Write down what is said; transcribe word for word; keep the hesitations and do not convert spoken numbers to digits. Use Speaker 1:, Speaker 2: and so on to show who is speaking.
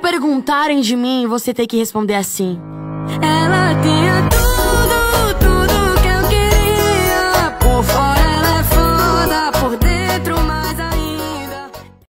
Speaker 1: perguntarem de mim, você tem que responder assim:
Speaker 2: ela tem a